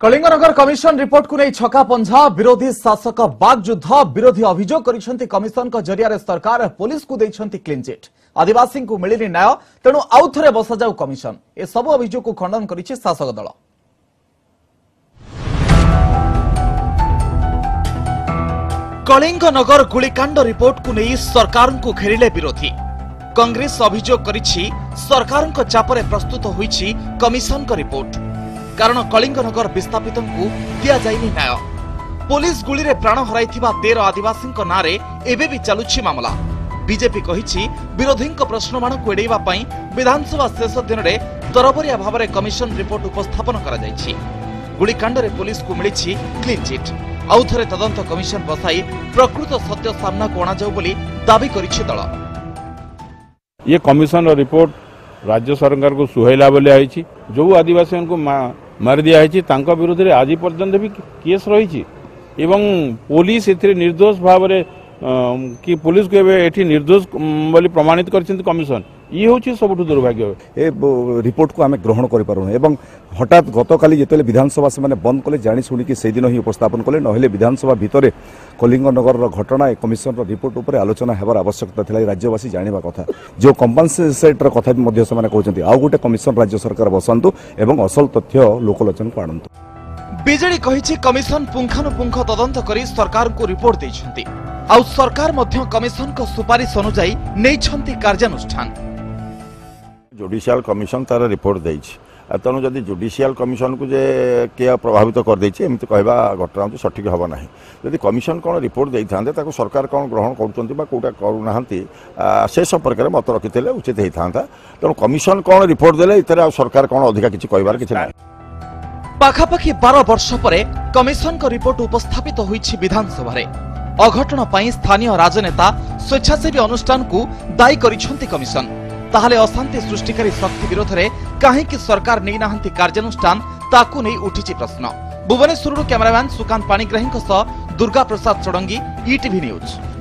Kalinganagar commission report को नहीं छका पंजा विरोधी शासक बागयुद्ध विरोधी अभियोग करिसेंती कमिशन को जरिया सरकार पुलिस को देइछंती क्लीन चिट आदिवासी को मिलिनी न्याय तेणु आउ थरे बसा जाऊ कमिशन ए सब अभियोग को खंडन करिछि शासक दल। कलिंगनगर गुलिकांड रिपोर्ट को नहीं सरकार को घेरिले विरोधी कांग्रेस अभियोग करिछि सरकार को चापरे प्रस्तुत होईछि कमिशन को रिपोर्ट कारण कलिंगनगर विस्थापित दिया जाइनि न्याय पुलिस गुली रे प्राण हराइथिबा 13 आदिवासी नारे एबे भी चलुछि मामला। बीजेपी कहिछि विरोधी प्रश्नमान को एड़ेइबा पई विधानसभा शेष दिन में तरबरिया भाव में कमिशन रिपोर्ट उपस्थापन करा जाइछि। गुलिकांड रे पुलिस को मिलिछि क्लीन चिट आउ थरे तदंत कमिशन बसाई प्रकृत सत्य सामना को अणा जाऊ बोली दाबी करिछि दल। ये कमिशन रिपोर्ट राज्य सरकार को सुहैला बोले आइछि जो आदिवासी को मार दिया है विरोध में आज पर्यंत भी केस रही एवं पुलिस ए निर्दोष भाव कि पुलिस को एठी निर्दोष बोली प्रमाणित कर कमिशन ये हूँ सब दुर्भाग्य ए रिपोर्ट को आम ग्रहण करें हठात गतकाली जिते विधानसभा से बंद कले जानी शुणिकी से दिन ही उपस्थापन कले ना विधानसभा भितर कलिंगनगर घटना कमिशन रिपोर्ट उपर आलोचना होबार आवश्यकता थी राज्यवासी जाना कथा जो कंपनसेट कथा भी कहते आउ गोटे कमिशन राज्य सरकार बसंतु एवं असल तथ्य लोकलोचन को आणंतु। बीजेडी कहिछि कमिशन पुंखानुपुंख तदंत करी सरकार को रिपोर्ट देइछंती आउ सरकार मध्य कमिशन को सुपारिश अनुसार नैछंती कार्यानुष्ठान। जुडिशियल कमिशन तार रिपोर्ट देइछि तेणु जदि जुडिशियल कमिशन को जे किया प्रभावित कर देइछि एमति कहबा घटना सठिक हबा नाही। जदि कमिशन कोन रिपोर्ट देइ थांदे ताको सरकार कोन ग्रहण करूचंती बा कोटा करू नाहंती से संपर्क में मत रखिथिले उचित हेइ थांता। तेणु कमिशन कोन रिपोर्ट देले इतरे सरकार कोन अधिका किछि कहबार किछि नाही। पाखापाखि 12 वर्ष परे कमिशन को रिपोर्ट उपस्थापित होइछि विधानसभा रे अघटन पई स्थानीय राजनेता स्वेच्छासेवी अनुष्ठान को दायी करिसेंती कमिशन ताहले अशांति सृष्टिकारी शक्ति विरोध में कहीं सरकार नहीं नाहंती कार्यानुष्ठान ताकू नहीं उठिछि प्रश्न। Bhubaneswar cameraman Sukanta Panigrahi Durga Prasad Chaudangi ETV news.